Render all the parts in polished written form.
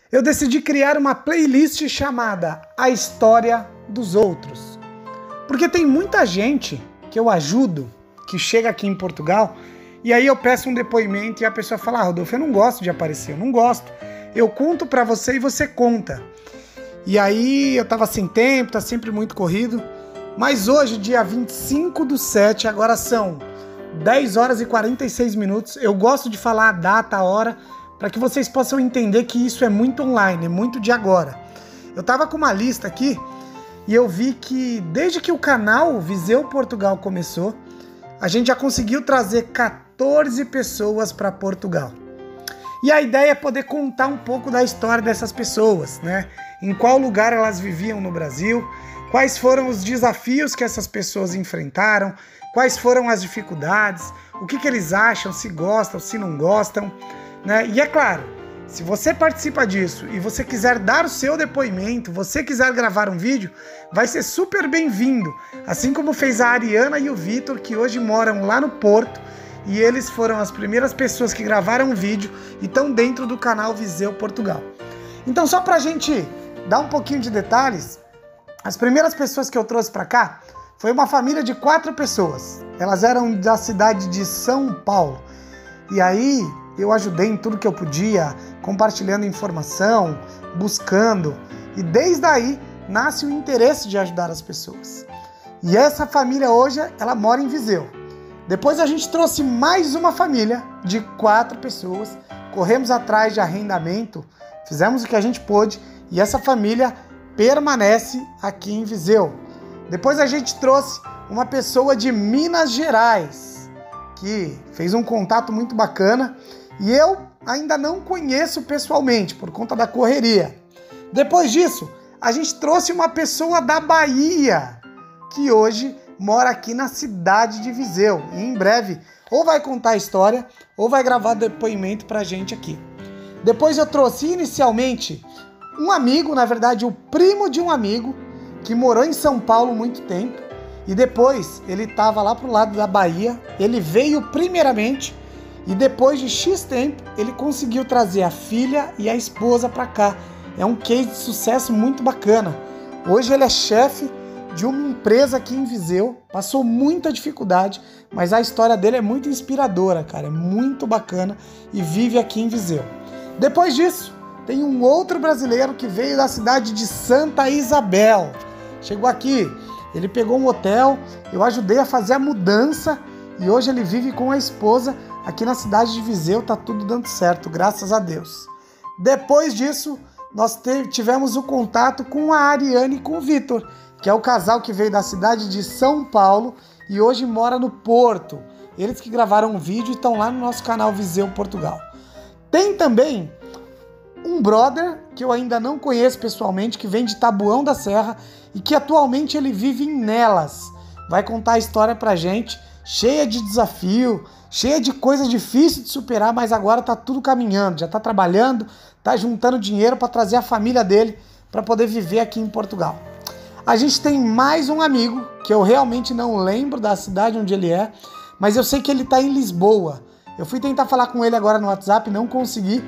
eu decidi criar uma playlist chamada A História dos Outros. Porque tem muita gente que eu ajudo, que chega aqui em Portugal, e aí eu peço um depoimento e a pessoa fala: Rodolfo, eu não gosto de aparecer, eu não gosto. Eu conto pra você e você conta. E aí eu tava sem tempo, tá sempre muito corrido. Mas hoje, dia 25/7, agora são 10 horas e 46 minutos. Eu gosto de falar a data, a hora, para que vocês possam entender que isso é muito online, é muito de agora. Eu tava com uma lista aqui e eu vi que desde que o canal Viseu Portugal começou, a gente já conseguiu trazer 14 pessoas para Portugal. E a ideia é poder contar um pouco da história dessas pessoas, né? Em qual lugar elas viviam no Brasil, quais foram os desafios que essas pessoas enfrentaram, quais foram as dificuldades, o que eles acham, se gostam, se não gostam, né? E é claro, se você participa disso e você quiser dar o seu depoimento, você quiser gravar um vídeo, vai ser super bem-vindo. Assim como fez a Ariana e o Vitor, que hoje moram lá no Porto, e eles foram as primeiras pessoas que gravaram um vídeo e estão dentro do canal Viseu Portugal. Então, só pra gente dar um pouquinho de detalhes, as primeiras pessoas que eu trouxe pra cá foi uma família de 4 pessoas. Elas eram da cidade de São Paulo. E aí eu ajudei em tudo que eu podia, compartilhando informação, buscando. E desde aí nasce o interesse de ajudar as pessoas. E essa família hoje, ela mora em Viseu. Depois a gente trouxe mais uma família de 4 pessoas. Corremos atrás de arrendamento, fizemos o que a gente pôde e essa família permanece aqui em Viseu. Depois a gente trouxe uma pessoa de Minas Gerais, que fez um contato muito bacana e eu ainda não conheço pessoalmente, por conta da correria. Depois disso, a gente trouxe uma pessoa da Bahia, que hoje mora aqui na cidade de Viseu. E em breve, ou vai contar a história, ou vai gravar depoimento pra gente aqui. Depois eu trouxe inicialmente um amigo, na verdade o primo de um amigo, que morou em São Paulo muito tempo. E depois ele estava lá pro lado da Bahia. Ele veio primeiramente e depois de X tempo ele conseguiu trazer a filha e a esposa para cá. É um case de sucesso muito bacana. Hoje ele é chefe de uma empresa aqui em Viseu, passou muita dificuldade, mas a história dele é muito inspiradora, cara, é muito bacana e vive aqui em Viseu. Depois disso, tem um outro brasileiro que veio da cidade de Santa Isabel. Chegou aqui, ele pegou um hotel, eu ajudei a fazer a mudança e hoje ele vive com a esposa aqui na cidade de Viseu, tá tudo dando certo, graças a Deus. Depois disso, nós tivemos o contato com a Ariane e com o Vitor, que é o casal que veio da cidade de São Paulo e hoje mora no Porto. Eles que gravaram um vídeo e estão lá no nosso canal Viseu Portugal. Tem também um brother que eu ainda não conheço pessoalmente, que vem de Taboão da Serra e que atualmente ele vive em Nelas. Vai contar a história pra gente, cheia de desafio, cheia de coisas difíceis de superar, mas agora tá tudo caminhando, já tá trabalhando, tá juntando dinheiro para trazer a família dele para poder viver aqui em Portugal. A gente tem mais um amigo, que eu realmente não lembro da cidade onde ele é, mas eu sei que ele está em Lisboa. Eu fui tentar falar com ele agora no WhatsApp, não consegui,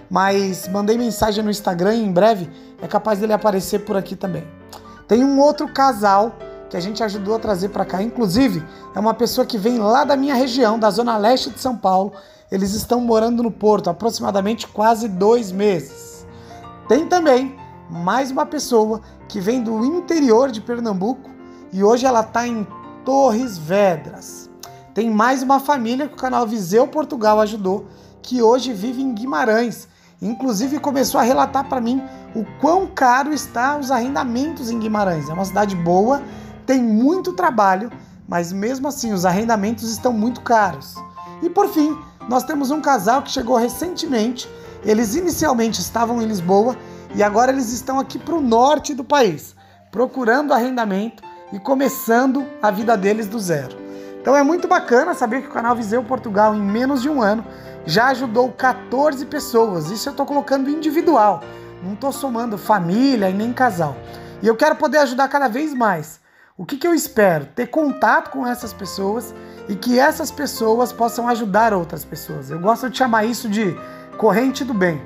mas mandei mensagem no Instagram e em breve é capaz dele aparecer por aqui também. Tem um outro casal que a gente ajudou a trazer para cá, inclusive é uma pessoa que vem lá da minha região, da zona leste de São Paulo. Eles estão morando no Porto há aproximadamente quase 2 meses. Tem também mais uma pessoa que vem do interior de Pernambuco e hoje ela está em Torres Vedras. Tem mais uma família que o canal Viseu Portugal ajudou, que hoje vive em Guimarães. Inclusive começou a relatar para mim o quão caro está os arrendamentos em Guimarães. É uma cidade boa, tem muito trabalho, mas mesmo assim os arrendamentos estão muito caros. E por fim, nós temos um casal que chegou recentemente. Eles inicialmente estavam em Lisboa e agora eles estão aqui para o norte do país, procurando arrendamento e começando a vida deles do zero. Então é muito bacana saber que o canal Viseu Portugal, em menos de um ano, já ajudou 14 pessoas. Isso eu estou colocando individual, não estou somando família e nem casal. E eu quero poder ajudar cada vez mais. O que eu espero? Ter contato com essas pessoas e que essas pessoas possam ajudar outras pessoas. Eu gosto de chamar isso de corrente do bem.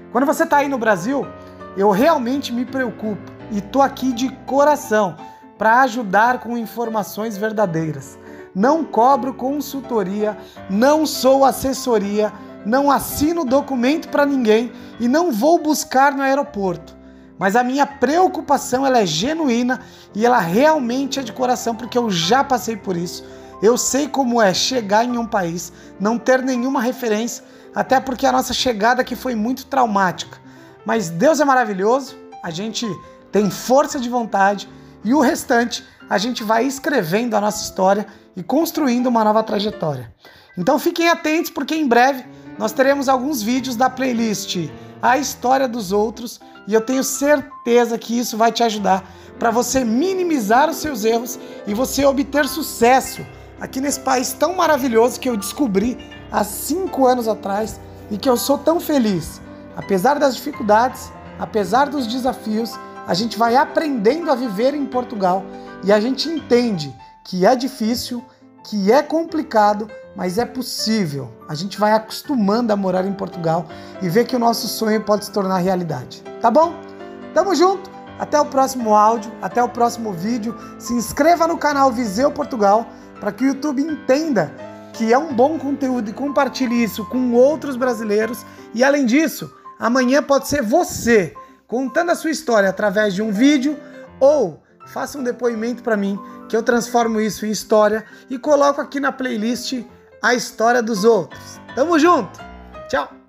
Quando você está aí no Brasil, eu realmente me preocupo e tô aqui de coração para ajudar com informações verdadeiras. Não cobro consultoria, não sou assessoria, não assino documento para ninguém e não vou buscar no aeroporto. Mas a minha preocupação ela é genuína e ela realmente é de coração, porque eu já passei por isso. Eu sei como é chegar em um país, não ter nenhuma referência, até porque a nossa chegada aqui foi muito traumática. Mas Deus é maravilhoso, a gente tem força de vontade e o restante a gente vai escrevendo a nossa história e construindo uma nova trajetória. Então fiquem atentos, porque em breve nós teremos alguns vídeos da playlist A História dos Outros e eu tenho certeza que isso vai te ajudar para você minimizar os seus erros e você obter sucesso aqui nesse país tão maravilhoso que eu descobri há 5 anos atrás e que eu sou tão feliz. Apesar das dificuldades, apesar dos desafios, a gente vai aprendendo a viver em Portugal e a gente entende que é difícil, que é complicado, mas é possível. A gente vai acostumando a morar em Portugal e ver que o nosso sonho pode se tornar realidade. Tá bom? Tamo junto! Até o próximo áudio, até o próximo vídeo. Se inscreva no canal Viseu Portugal para que o YouTube entenda que é um bom conteúdo e compartilhe isso com outros brasileiros. E além disso, amanhã pode ser você contando a sua história através de um vídeo ou faça um depoimento para mim que eu transformo isso em história e coloco aqui na playlist A História dos Outros. Tamo junto! Tchau!